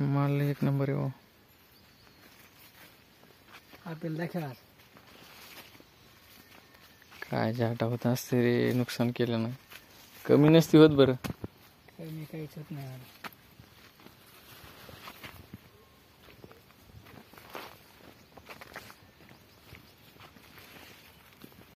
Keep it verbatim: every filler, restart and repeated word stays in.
माल एक नंबर आहे हो. आपल्याला दाखवा काय जाटा होत असते रे, नुकसान केलं ना. कमी नसती होत बरं. काही नाही, काहीच होत नाही.